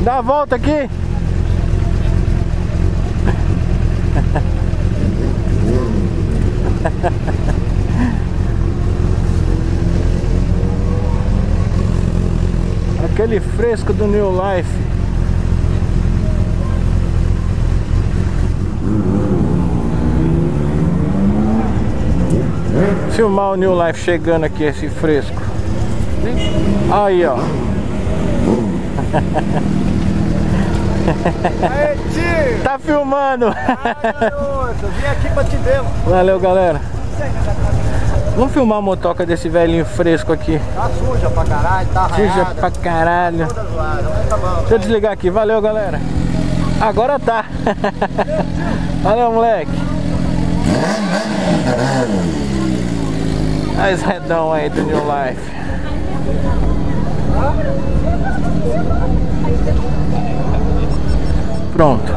Dá a volta aqui. Aquele fresco do New Life. Filmar o New Life chegando aqui, esse fresco. Aí, ó. Aê, tio! Tá filmando. Garoto, vim aqui pra te ver, mano. Valeu, galera. Vamos filmar a motoca desse velhinho fresco aqui. Tá suja pra caralho, tá arranhada. Suja pra caralho. Toda zoada, mas tá bom. Deixa eu desligar aqui. Valeu, galera. Agora tá. Valeu, moleque. Olha esse redão aí do New Life. Pronto.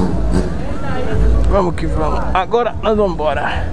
Vamos que vamos. Agora nós vamos embora.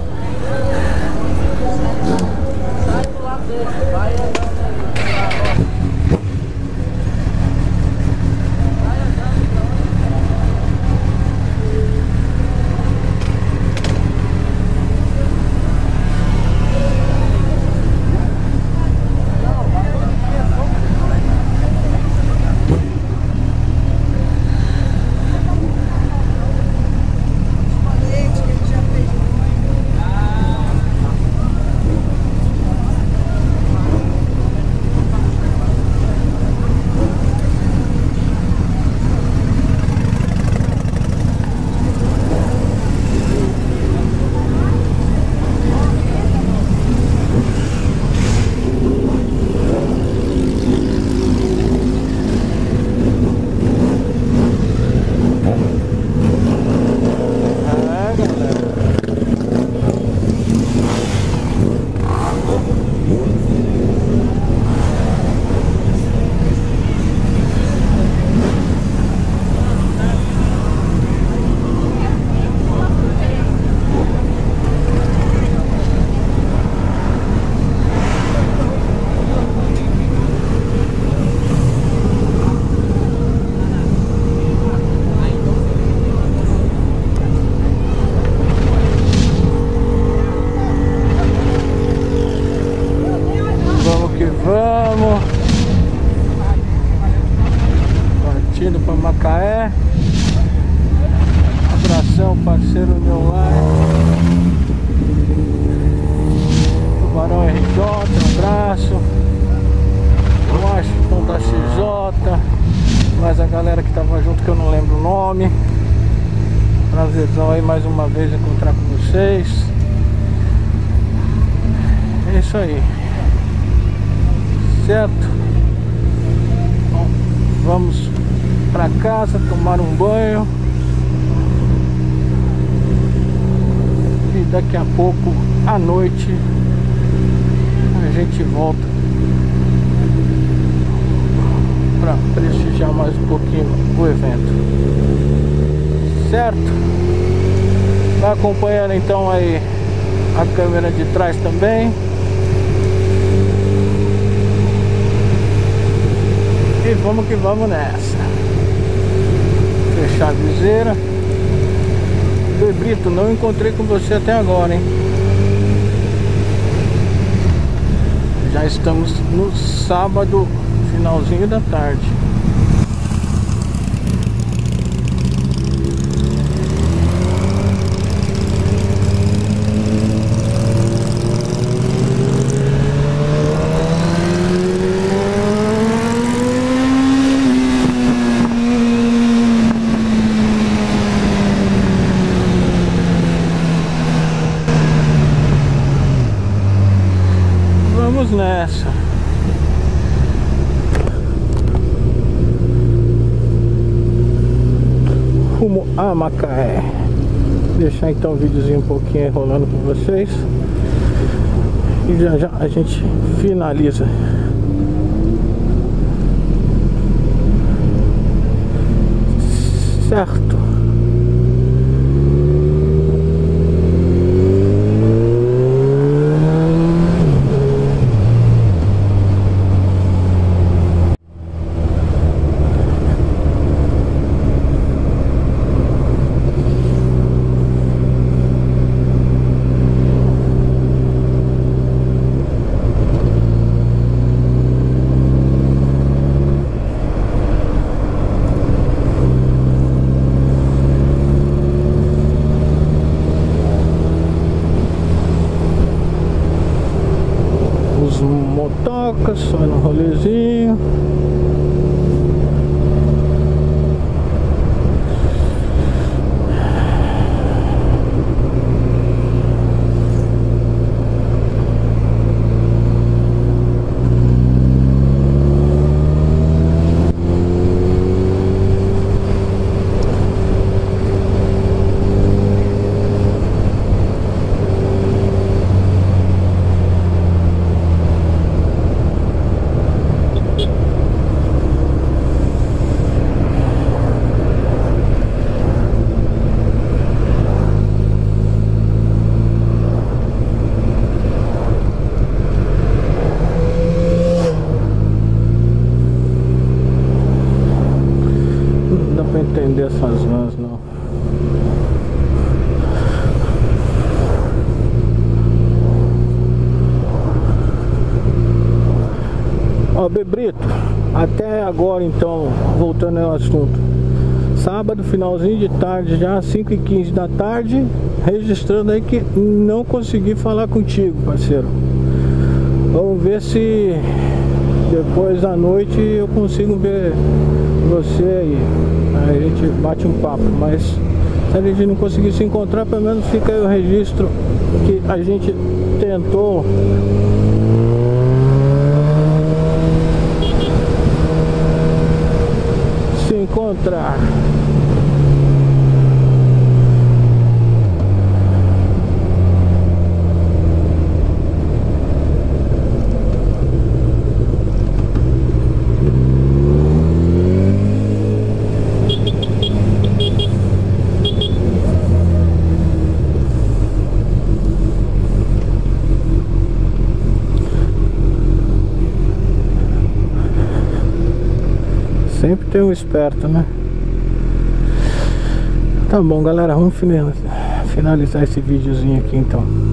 Vamos. Partindo para Macaé. Abração, parceiro meu lá. Tubarão RJ, um abraço. Washington da CJ. Mais a galera que tava junto que eu não lembro o nome. Prazerzão aí mais uma vez encontrar com vocês. É isso aí. Certo? Bom, vamos pra casa tomar um banho e daqui a pouco à noite a gente volta para prestigiar mais um pouquinho o evento. Certo? Vai acompanhando então aí a câmera de trás também. E vamos que vamos nessa. Fechar a viseira. Oi, Brito, não encontrei com você até agora, hein? Já estamos no sábado, finalzinho da tarde. Vamos nessa. Rumo a Macaé. Deixar então o videozinho um pouquinho aí rolando com vocês. E já já a gente finaliza. Certo? vender essas vans não. Ó, Bebrito, até agora então, voltando ao assunto, sábado, finalzinho de tarde já, 5h15 da tarde, registrando aí que não consegui falar contigo, parceiro. Vamos ver se depois da noite eu consigo ver você aí. Aí a gente bate um papo, mas se a gente não conseguir se encontrar, pelo menos fica aí o registro que a gente tentou se encontrar. Sempre tem um esperto, né? Tá bom, galera, vamos finalizar esse videozinho aqui então.